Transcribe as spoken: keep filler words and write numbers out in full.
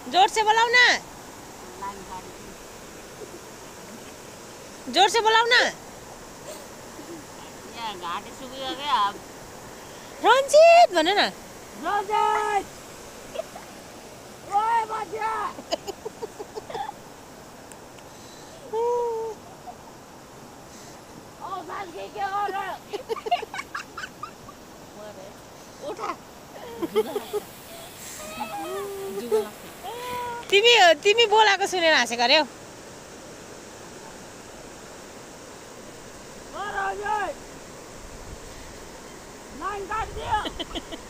जोर से बोलाओ ना, जोर से बोलाओ ना। यहाँ घाँटी सुकियो क्या अब? रञ्जित भन्नु न। रञ्जित! ओए बच्चा! ओ साथी के गर्नु? उठा। तिमी तिमी बोलाएको सुनेर हाँसेको अरे हौ। लाइन काटिदियो।